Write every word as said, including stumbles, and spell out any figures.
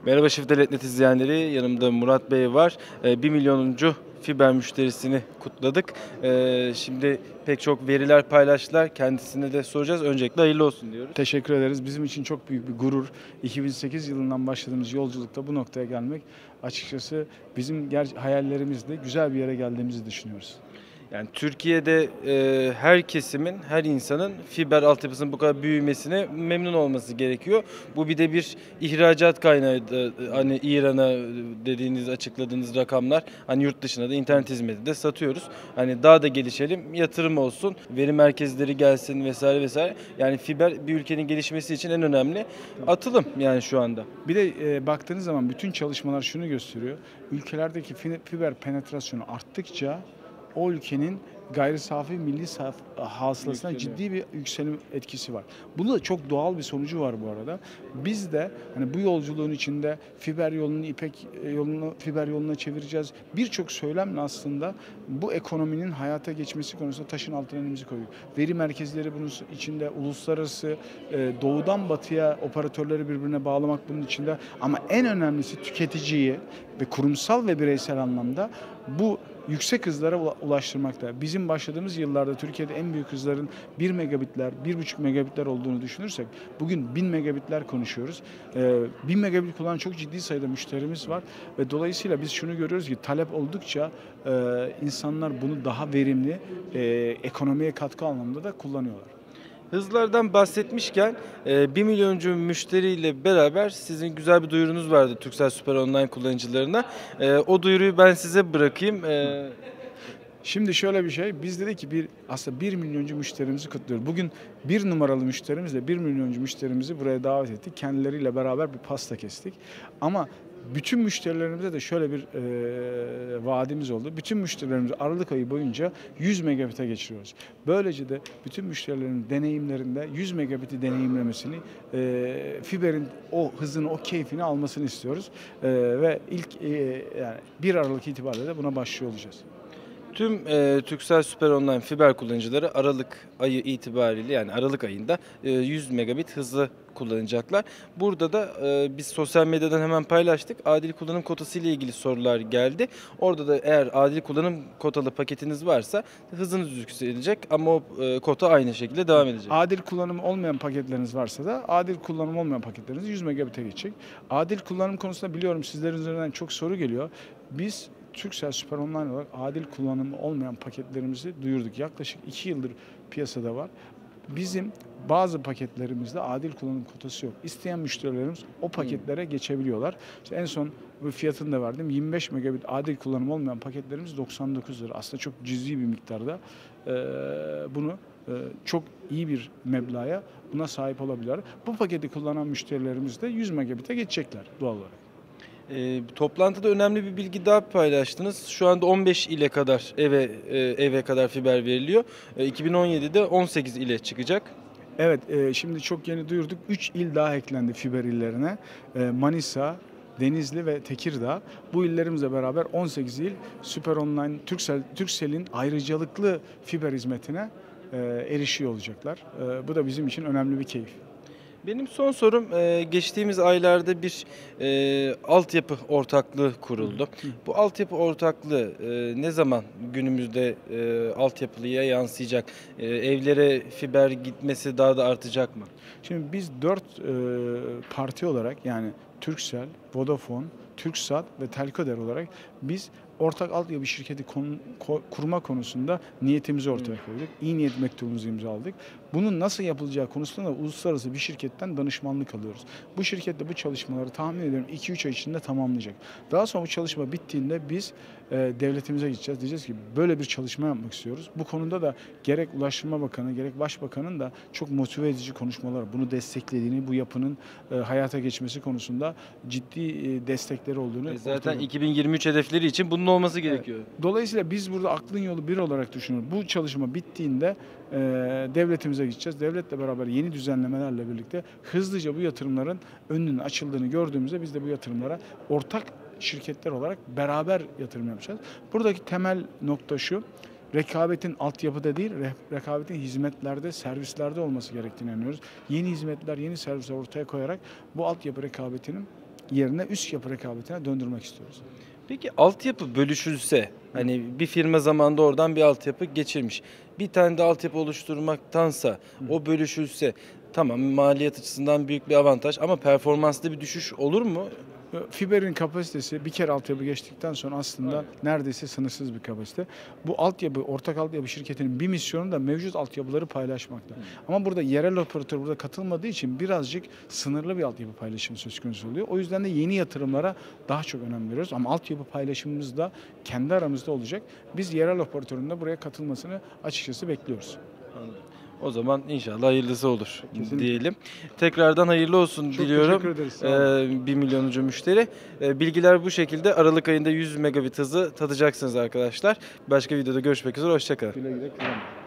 Merhaba Çift Devlet Net izleyenleri, yanımda Murat Bey var. Ee, bir milyonuncu fiber müşterisini kutladık. Ee, şimdi pek çok veriler paylaştılar. Kendisine de soracağız. Öncelikle hayırlı olsun diyoruz. Teşekkür ederiz. Bizim için çok büyük bir gurur. iki bin sekiz yılından başladığımız yolculukta bu noktaya gelmek açıkçası bizim ger- hayallerimizde güzel bir yere geldiğimizi düşünüyoruz. Yani Türkiye'de e, her kesimin, her insanın fiber altyapısının bu kadar büyümesine memnun olması gerekiyor. Bu bir de bir ihracat kaynağı da, hani İran'a dediğiniz, açıkladığınız rakamlar, hani yurt dışına da internet hizmeti de satıyoruz. Hani daha da gelişelim, yatırım olsun, veri merkezleri gelsin vesaire vesaire. Yani fiber bir ülkenin gelişmesi için en önemli atılım yani şu anda. Bir de e, baktığınız zaman bütün çalışmalar şunu gösteriyor. Ülkelerdeki fi- fiber penetrasyonu arttıkça o ülkenin gayri safi milli saf- hasılasına Yükseliyor. ciddi bir yükselim etkisi var. Bunun da çok doğal bir sonucu var bu arada. Biz de hani bu yolculuğun içinde fiber yolunu ipek yolunu fiber yoluna çevireceğiz. Birçok söylemle aslında bu ekonominin hayata geçmesi konusunda taşın altına elimizi koyduk. Veri merkezleri bunun içinde, uluslararası e, doğudan batıya operatörleri birbirine bağlamak bunun içinde, ama en önemlisi tüketiciyi ve kurumsal ve bireysel anlamda bu yüksek hızlara ulaştırmakta. Bizim başladığımız yıllarda Türkiye'de en büyük hızların bir megabitler, bir buçuk megabitler olduğunu düşünürsek bugün bin megabitler konuşuyoruz. Ee, bin megabit kullanan çok ciddi sayıda müşterimiz var ve dolayısıyla biz şunu görüyoruz ki talep oldukça e, insanlar bunu daha verimli, e, ekonomiye katkı anlamında da kullanıyorlar. Hızlardan bahsetmişken e, bir milyoncu müşteriyle beraber sizin güzel bir duyurunuz vardı Turkcell Süper Online kullanıcılarına. E, o duyuruyu ben size bırakayım. E, Şimdi şöyle bir şey, biz dedik ki bir aslında bir milyoncu müşterimizi kutluyoruz. Bugün bir numaralı müşterimizle bir milyoncu müşterimizi buraya davet ettik. Kendileriyle beraber bir pasta kestik. Ama bütün müşterilerimize de şöyle bir e, vaadimiz oldu. Bütün müşterilerimizi Aralık ayı boyunca yüz megabit'e geçiriyoruz. Böylece de bütün müşterilerin deneyimlerinde yüz megabit'i deneyimlemesini, e, fiberin o hızını, o keyfini almasını istiyoruz. E, ve ilk e, yani bir Aralık itibariyle de buna başlıyor olacağız. Tüm e, Turkcell Süper Online fiber kullanıcıları Aralık ayı itibariyle, yani Aralık ayında e, yüz megabit hızlı kullanacaklar. Burada da e, biz sosyal medyadan hemen paylaştık. Adil kullanım kotası ile ilgili sorular geldi. Orada da eğer adil kullanım kotalı paketiniz varsa hızınız yükselecek ama o e, kota aynı şekilde devam edecek. Adil kullanım olmayan paketleriniz varsa da adil kullanım olmayan paketleriniz yüz megabit'e geçecek. Adil kullanım konusunda biliyorum sizlerin üzerinden çok soru geliyor. Biz Turkcell Süper Online olarak adil kullanımı olmayan paketlerimizi duyurduk. Yaklaşık iki yıldır piyasada var. Bizim bazı paketlerimizde adil kullanım kotası yok. İsteyen müşterilerimiz o paketlere geçebiliyorlar. İşte en son bu fiyatını da verdim. yirmi beş megabit adil kullanım olmayan paketlerimiz doksan dokuz lira. Aslında çok cüzi bir miktarda e, bunu e, çok iyi bir meblağa buna sahip olabilirler. Bu paketi kullanan müşterilerimiz de yüz megabit'e geçecekler doğal olarak. E, toplantıda önemli bir bilgi daha paylaştınız. Şu anda on beş ile kadar eve e, eve kadar fiber veriliyor. E, iki bin on yedide on sekiz ile çıkacak. Evet, e, şimdi çok yeni duyurduk. üç il daha eklendi fiber illerine. E, Manisa, Denizli ve Tekirdağ. Bu illerimizle beraber on sekiz il Süper Online, Turkcell, Turkcell'in ayrıcalıklı fiber hizmetine e, erişiyor olacaklar. E, bu da bizim için önemli bir keyif. Benim son sorum, e, geçtiğimiz aylarda bir e, altyapı ortaklığı kuruldu. Bu altyapı ortaklığı e, ne zaman günümüzde e, altyapılıya yansıyacak? E, evlere fiber gitmesi daha da artacak mı? Şimdi biz dört e, parti olarak, yani Turkcell, Vodafone, Turksat ve Telkoder olarak biz ortak altyapı şirketi konu, ko, kurma konusunda niyetimizi ortaya koyduk. İyi niyet mektubumuzu imzaladık. Bunun nasıl yapılacağı konusunda da uluslararası bir şirketten danışmanlık alıyoruz. Bu şirket de bu çalışmaları tahmin ediyorum iki üç ay içinde tamamlayacak. Daha sonra bu çalışma bittiğinde biz e, devletimize gideceğiz. Diyeceğiz ki böyle bir çalışma yapmak istiyoruz. Bu konuda da gerek Ulaştırma Bakanı gerek Başbakan'ın da çok motive edici konuşmalar, bunu desteklediğini, bu yapının e, hayata geçmesi konusunda ciddi e, destekleri olduğunu E, zaten ortaya. iki bin yirmi üç hedefleri için bunun olması gerekiyor. Evet. Dolayısıyla biz burada aklın yolu bir olarak düşünüyoruz. Bu çalışma bittiğinde e, devletimize gideceğiz. Devletle beraber yeni düzenlemelerle birlikte hızlıca bu yatırımların önünün açıldığını gördüğümüzde biz de bu yatırımlara ortak şirketler olarak beraber yatırım yapacağız. Buradaki temel nokta şu: rekabetin altyapıda değil, rekabetin hizmetlerde, servislerde olması gerektiğini inanıyoruz. Yeni hizmetler, yeni servisler ortaya koyarak bu altyapı rekabetinin yerine üst yapı rekabetine döndürmek istiyoruz. Peki altyapı bölüşülse, hani bir firma zamanında oradan bir altyapı geçirmiş. Bir tane de altyapı oluşturmaktansa o bölüşülse, tamam maliyet açısından büyük bir avantaj ama performansta bir düşüş olur mu? Fiberin kapasitesi bir kere altyapı geçtikten sonra aslında neredeyse sınırsız bir kapasite. Bu altyapı, ortak altyapı şirketinin bir misyonu da mevcut altyapıları paylaşmakta. Ama burada yerel operatör burada katılmadığı için birazcık sınırlı bir altyapı paylaşımı söz konusu oluyor. O yüzden de yeni yatırımlara daha çok önem veriyoruz. Ama altyapı paylaşımımız da kendi aramızda olacak. Biz yerel operatörün de buraya katılmasını açıkçası bekliyoruz. O zaman inşallah hayırlısı olur Kesinlikle. diyelim. Tekrardan hayırlı olsun Çok diliyorum. teşekkür ederiz, sağ olun. Ee, bir milyonuncu müşteri. Ee, bilgiler bu şekilde. Aralık ayında yüz megabit hızı tadacaksınız arkadaşlar. Başka videoda görüşmek üzere. Hoşçakalın. Güle güle kullanın.